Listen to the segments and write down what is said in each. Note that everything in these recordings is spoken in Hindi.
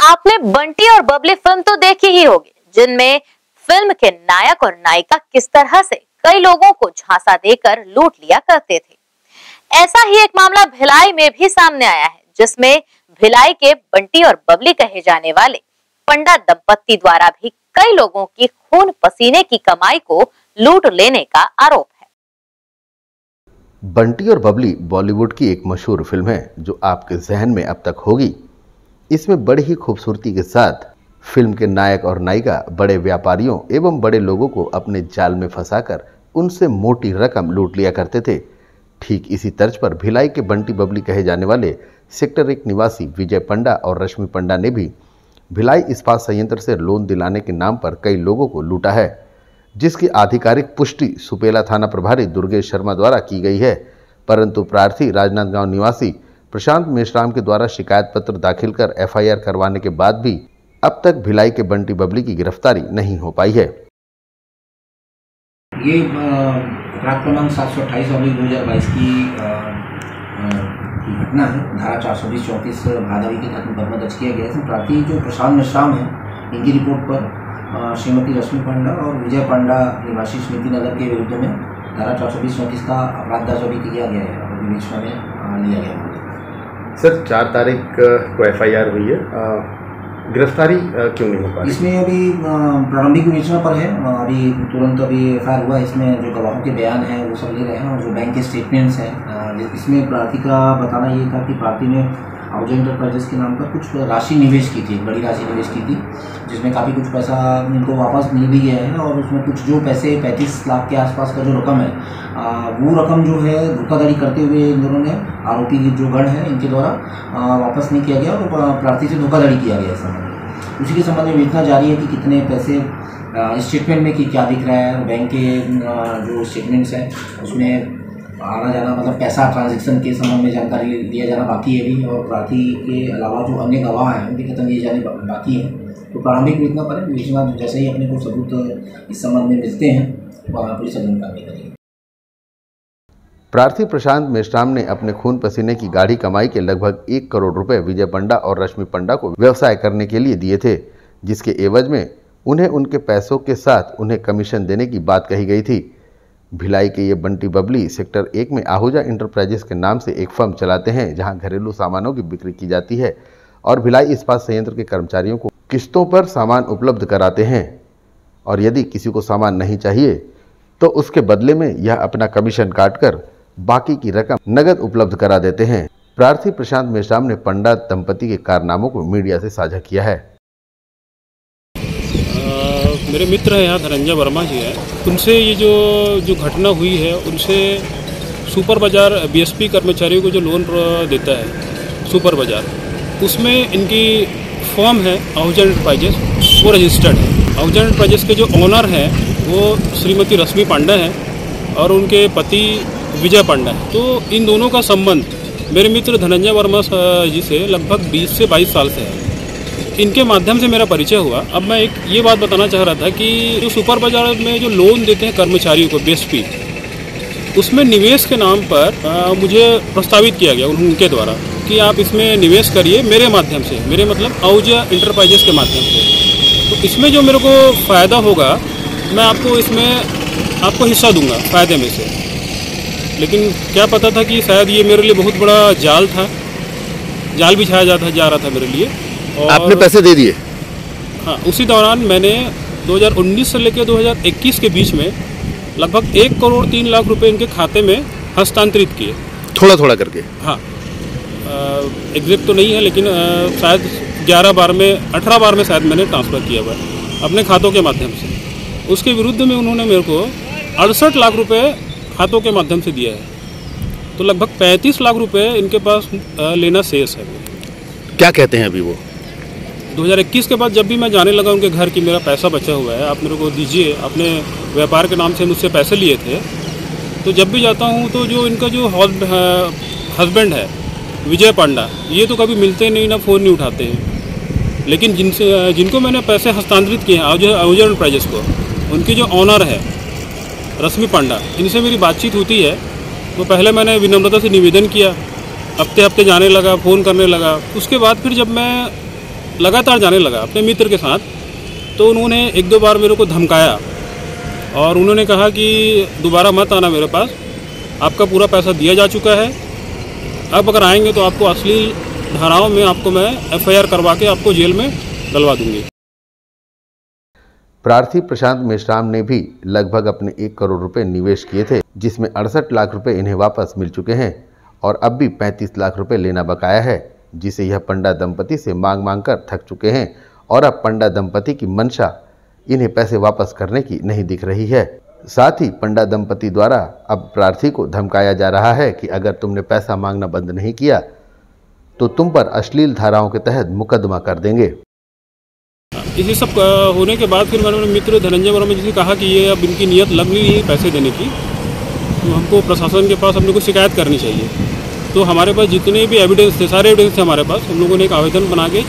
आपने बंटी और बबली फिल्म तो देखी ही होगी, जिनमें फिल्म के नायक और नायिका किस तरह से कई लोगों को झांसा देकर लूट लिया करते थे। ऐसा ही एक मामला भिलाई में भी सामने आया है, जिसमें भिलाई के बंटी और बबली कहे जाने वाले पंडा दंपत्ति द्वारा भी कई लोगों की खून पसीने की कमाई को लूट लेने का आरोप है। बंटी और बबली बॉलीवुड की एक मशहूर फिल्म है जो आपके जहन में अब तक होगी। इसमें बड़ी ही खूबसूरती के साथ फिल्म के नायक और नायिका बड़े व्यापारियों एवं बड़े लोगों को अपने जाल में फंसाकर उनसे मोटी रकम लूट लिया करते थे। ठीक इसी तर्ज पर भिलाई के बंटी बबली कहे जाने वाले सेक्टर 1 निवासी विजय पंडा और रश्मि पंडा ने भी भिलाई इस्पात संयंत्र से लोन दिलाने के नाम पर कई लोगों को लूटा है, जिसकी आधिकारिक पुष्टि सुपेला थाना प्रभारी दुर्गेश शर्मा द्वारा की गई है। परंतु प्रार्थी राजनांदगांव निवासी प्रशांत मेश्राम के द्वारा शिकायत पत्र दाखिल कर एफआईआर करवाने के बाद भी अब तक भिलाई के बंटी बबली की गिरफ्तारी नहीं हो पाई है। ये अपराध क्रमांक 728/2022 की घटना है। धारा 420-34 भादवी के तहत मुकदमा दर्ज किया गया है। इसमें प्रार्थी जो प्रशांत मेश्राम है, इनकी रिपोर्ट पर श्रीमती रश्मि पंडा और विजय पंडा निवासी स्मृति नगर के विरुद्ध में धारा 420-34 का अपराध दर्ज अभी किया गया है और विवेचना में लिया गया है। सर, 4 तारीख को एफआईआर हुई है, गिरफ्तारी क्यों नहीं हो पाई? इसमें अभी प्रारंभिक विवेचना पर है। अभी तुरंत अभी एफआईआर हुआ है। इसमें जो गवाहों के बयान हैं वो सब ले रहे हैं और जो बैंक के स्टेटमेंट्स हैं, इसमें प्रार्थी का बताना ये था कि प्रार्थी ने आहूजा इंटरप्राइजेस के नाम पर कुछ राशि निवेश की थी, बड़ी राशि निवेश की थी, जिसमें काफ़ी कुछ पैसा इनको वापस मिल भी गया है और उसमें कुछ जो पैसे 35 लाख के आसपास का जो रकम है, वो रकम जो है धोखाधड़ी करते हुए इन दोनों ने, आरोपी जो गण है, इनके द्वारा वापस नहीं किया गया और प्रार्थी से धोखाधड़ी किया गया इस संबंध। उसी के संबंध में विवेचना जारी है कि कितने पैसे स्टेटमेंट में कि क्या दिख रहा है, बैंक के जो स्टेटमेंट्स हैं उसमें आना जाना, मतलब पैसा ट्रांजैक्शन के संबंध में जानकारी लिया जाना बाकी है भी, और प्रार्थी के अलावा जो अन्य गवाह हैं उनके कथन लिए जाने बाकी हैं। तो प्रारंभिक विवेचना पर विवेचना जैसे ही अपने को सबूत इस संबंध में मिलते हैं पुलिस अग्रिम कार्रवाई करेगी। प्रार्थी प्रशांत मेश्राम ने अपने खून पसीने की गाढ़ी कमाई के लगभग 1 करोड़ रुपए विजय पंडा और रश्मि पंडा को व्यवसाय करने के लिए दिए थे, जिसके एवज में उन्हें उनके पैसों के साथ उन्हें कमीशन देने की बात कही गई थी। भिलाई के ये बंटी बबली सेक्टर 1 में आहूजा इंटरप्राइजेस के नाम से एक फर्म चलाते हैं, जहां घरेलू सामानों की बिक्री की जाती है और भिलाई इस्पात संयंत्र के कर्मचारियों को किस्तों पर सामान उपलब्ध कराते हैं, और यदि किसी को सामान नहीं चाहिए तो उसके बदले में यह अपना कमीशन काटकर बाकी की रकम नगद उपलब्ध करा देते हैं। प्रार्थी प्रशांत मेश्राम ने पंडा दंपति के कारनामों को मीडिया से साझा किया है। मेरे मित्र हैं यहाँ धनंजय वर्मा जी हैं, उनसे ये जो घटना हुई है, उनसे सुपर बाज़ार बीएसपी कर्मचारियों को जो लोन देता है सुपर बाज़ार, उसमें इनकी फर्म है आहूजा इंटरप्राइजेस, वो रजिस्टर्ड है। आहूजा इंटरप्राइजेस के जो ओनर हैं वो श्रीमती रश्मि पंडा हैं और उनके पति विजय पंडा है। तो इन दोनों का संबंध मेरे मित्र धनंजय वर्मा जी से लगभग 20 से 22 साल से है। इनके माध्यम से मेरा परिचय हुआ। अब मैं एक ये बात बताना चाह रहा था कि जो सुपर बाजार में जो लोन देते हैं कर्मचारियों को बीएसपी, उसमें निवेश के नाम पर मुझे प्रस्तावित किया गया उनके द्वारा कि आप इसमें निवेश करिए मेरे माध्यम से, मेरे मतलब आहूजा इंटरप्राइजेस के माध्यम से। तो इसमें जो मेरे को फ़ायदा होगा मैं आपको इसमें आपको हिस्सा दूंगा फ़ायदे में से। लेकिन क्या पता था कि शायद ये मेरे लिए बहुत बड़ा जाल था, जाल बिछाया जा रहा था मेरे लिए। और आपने पैसे दे दिए? हाँ, उसी दौरान मैंने 2019 से लेकर 2021 के बीच में लगभग 1 करोड़ 3 लाख रुपए इनके खाते में हस्तांतरित किए, थोड़ा थोड़ा करके। हाँ, एग्जैक्ट तो नहीं है, लेकिन शायद 18 बार में शायद मैंने ट्रांसफ़र किया हुआ है अपने खातों के माध्यम से। उसके विरुद्ध में उन्होंने मेरे को 68 लाख रुपए खातों के माध्यम से दिया है। तो लगभग 35 लाख रुपए इनके पास लेना शेष है। क्या कहते हैं अभी वो? 2021 के बाद जब भी मैं जाने लगा उनके घर की मेरा पैसा बचा हुआ है, आप मेरे को दीजिए, अपने व्यापार के नाम से मुझसे पैसे लिए थे, तो जब भी जाता हूँ तो जो इनका जो हस्बैंड है विजय पंडा, ये तो कभी मिलते नहीं, ना फ़ोन नहीं उठाते हैं। लेकिन जिनको मैंने पैसे हस्तांतरित किए हैं आहूजा इंटरप्राइजेस को, उनकी जो ऑनर है रश्मि पंडा, इनसे मेरी बातचीत होती है। तो पहले मैंने विनम्रता से निवेदन किया, हफ्ते हफ्ते जाने लगा, फ़ोन करने लगा। उसके बाद फिर जब मैं लगातार जाने लगा अपने मित्र के साथ। तो उन्होंने 1-2 बार मेरे को धमकाया और उन्होंने कहा कि दोबारा मत आना मेरे पास, आपका पूरा पैसा दिया जा चुका है, अब अगर आएंगे तो आपको अश्लील धाराओं में आपको मैं FIR करवा के आपको जेल में डलवा दूंगी। प्रार्थी प्रशांत मेश्राम ने भी लगभग अपने 1 करोड़ रुपए निवेश किए थे, जिसमें 68 लाख रुपए इन्हें वापस मिल चुके हैं और अब भी 35 लाख रुपए लेना बकाया है, जिसे यह पंडा दंपति से मांग कर थक चुके हैं और अब पंडा दंपति की मंशा इन्हें पैसे वापस करने की नहीं दिख रही है। साथ ही पंडा दंपति द्वारा अब प्रार्थी को धमकाया जा रहा है कि अगर तुमने पैसा मांगना बंद नहीं किया तो तुम पर अश्लील धाराओं के तहत मुकदमा कर देंगे। इसी सब होने के बाद फिर मैंने अपने मित्र धनंजय वर्मा जी से कहा कि ये अब इनकी नीयत लग नहीं है पैसे देने की, तो हमको प्रशासन के पास अपने को शिकायत करनी चाहिए। तो हमारे पास जितने भी एविडेंस थे, सारे एविडेंस थे हमारे पास, हम लोगों ने एक आवेदन बना के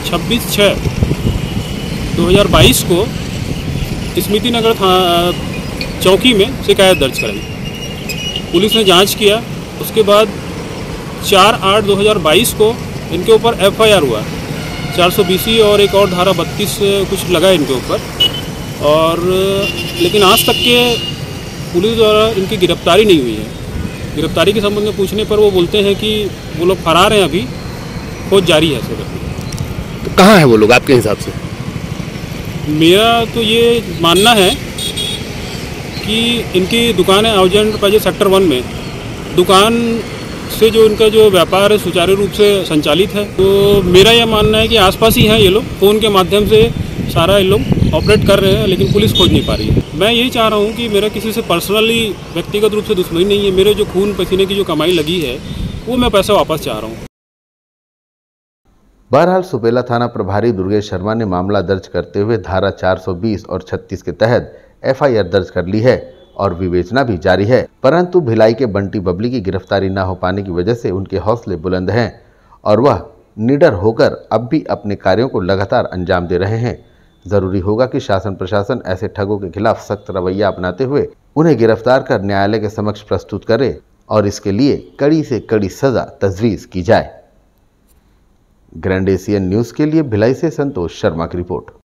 26/6/2022 को स्मृति नगर चौकी में शिकायत दर्ज कराई। पुलिस ने जांच किया, उसके बाद 4/8/2022 को इनके ऊपर FIR हुआ, 420 और एक और धारा 32 कुछ लगा इनके ऊपर, और लेकिन आज तक के पुलिस द्वारा इनकी गिरफ्तारी नहीं हुई है। गिरफ्तारी के संबंध में पूछने पर वो बोलते हैं कि वो लोग फरार हैं, अभी खोज जारी है। तो कहाँ है वो लोग आपके हिसाब से? मेरा तो ये मानना है कि इनकी दुकान है आउजेंट पाजे सेक्टर 1 में, दुकान से जो इनका जो व्यापार है सुचारू रूप से संचालित है। तो मेरा यह मानना है कि आसपास ही हैं ये लोग, फ़ोन के माध्यम से सारा ये लोग ऑपरेट कर रहे हैं, लेकिन पुलिस खोज नहीं पा रही है। मैं यही चाह रहा हूँ कि मेरा किसी से पर्सनली व्यक्तिगत रूप से दुश्मनी नहीं है, मेरे जो खून पसीने की जो कमाई लगी है वो मैं पैसा वापस चाह रहा हूँ। बहरहाल सुपेला थाना प्रभारी दुर्गेश शर्मा ने मामला दर्ज करते हुए धारा 420 और 36 के तहत FIR दर्ज कर ली है और विवेचना भी जारी है। परंतु भिलाई के बंटी बबली की गिरफ्तारी न हो पाने की वजह से उनके हौसले बुलंद हैं और वह निडर होकर अब भी अपने कार्यों को लगातार अंजाम दे रहे हैं। जरूरी होगा कि शासन प्रशासन ऐसे ठगों के खिलाफ सख्त रवैया अपनाते हुए उन्हें गिरफ्तार कर न्यायालय के समक्ष प्रस्तुत करे और इसके लिए कड़ी से कड़ी सजा तजवीज की जाए। ग्रैंड एशियन न्यूज़ के लिए भिलाई से संतोष शर्मा की रिपोर्ट।